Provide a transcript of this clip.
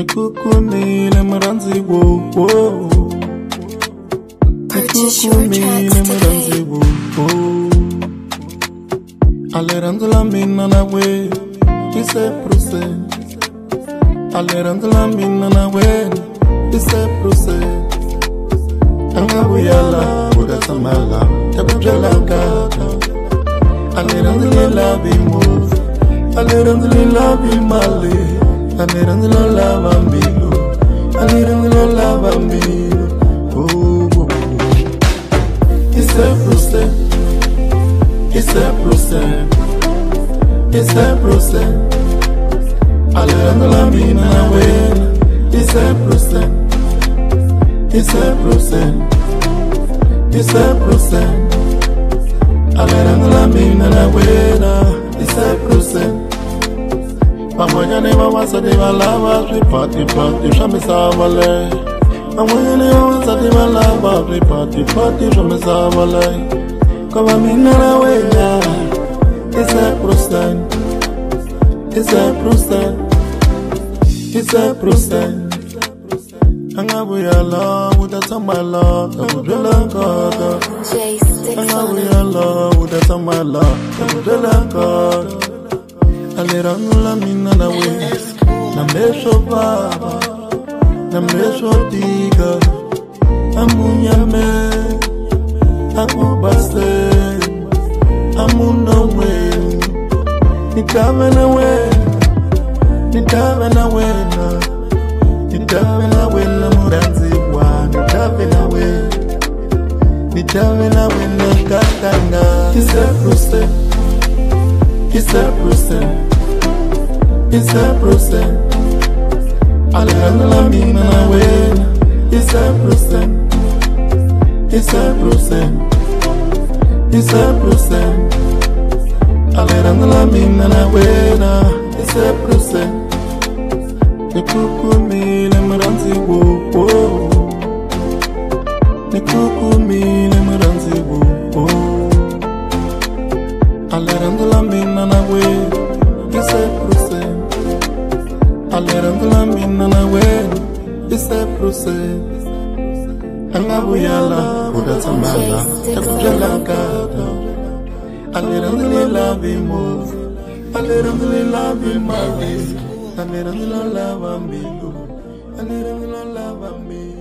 Nikukumile muranzi wo Nikukumile muranzi wo Aleranzula mina na we Ise pruse Aleranzula mina na we Ise pruse Angabuyala Buda samala Tabujala gata Aleranzula labi move Aleranzula labi male Aleranzula lava mbilu Aleranzula lava mbilu Ise pruse Ise pruse Ise pruse Aleranzula mina na wena Ise pruse Ise pruse Ise pruse Aleranzula mina na wena Ise pruse Pamoja ni mawasa di malava Ripati pati shamisavale Pamoja ni mawasa di malava Ripati pati shamisavale Kama mina na wena Ise pruse Ise pruse Ise pruse Angabuyala utatamala Tabujala kata Angabuyala utatamala Tabujala kata Aleranzula mina na we Namesho baba Namesho diga Amunyame Akubase Amuna we Nitave na we Nitave na we Nitave na we na muranzi wa Nitave na we Nitave na we na katanga Ise pruse Ise pruse Ise pruse Aleranzula mina na wena Ise pruse Ise pruse Ise pruse Aleranzula mina na wena Ise pruse Nikukumile muranzi wo Nikukumile muranzi wo Aleranzula mina na we Ise pruse Aleranzula mina na we Ise pruse Angabuyala utatamala Tabujala kata Aleranzula labi move Aleranzula labi mali Aleranzula lava mbilu Aleranzula lava mbilu